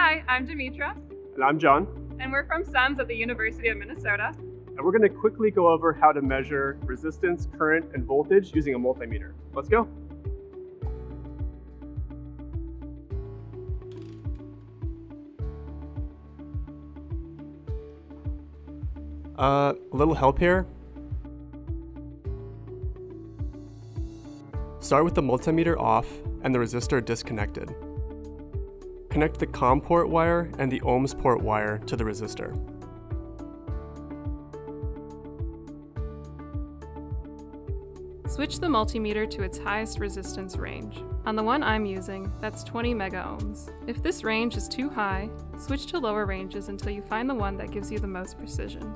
Hi, I'm Demetra. And I'm John. And we're from CEMS at the University of Minnesota. And we're going to quickly go over how to measure resistance, current, and voltage using a multimeter. Let's go. A little help here. Start with the multimeter off and the resistor disconnected. Connect the COM port wire and the ohms port wire to the resistor. Switch the multimeter to its highest resistance range. On the one I'm using, that's 20 megaohms. If this range is too high, switch to lower ranges until you find the one that gives you the most precision.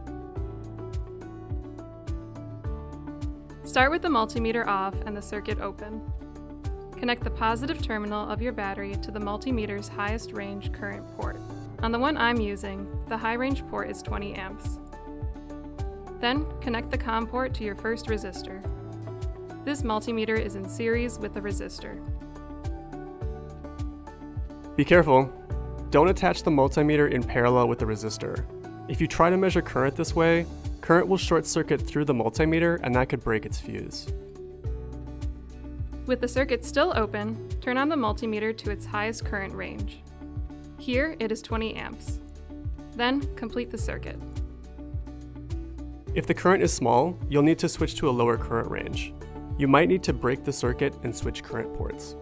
Start with the multimeter off and the circuit open. Connect the positive terminal of your battery to the multimeter's highest range current port. On the one I'm using, the high range port is 20 amps. Then connect the COM port to your first resistor. This multimeter is in series with the resistor. Be careful. Don't attach the multimeter in parallel with the resistor. If you try to measure current this way, current will short circuit through the multimeter and that could break its fuse. With the circuit still open, turn on the multimeter to its highest current range. Here it is 20 amps. Then complete the circuit. If the current is small, you'll need to switch to a lower current range. You might need to break the circuit and switch current ports.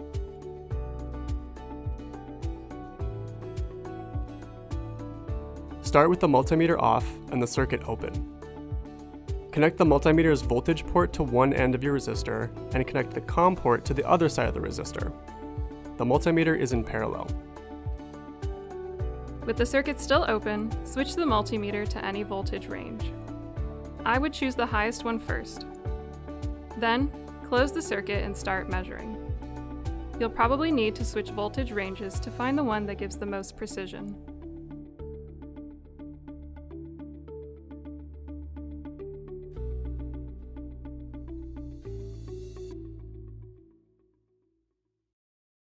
Start with the multimeter off and the circuit open. Connect the multimeter's voltage port to one end of your resistor and connect the COM port to the other side of the resistor. The multimeter is in parallel. With the circuit still open, switch the multimeter to any voltage range. I would choose the highest one first. Then, close the circuit and start measuring. You'll probably need to switch voltage ranges to find the one that gives the most precision.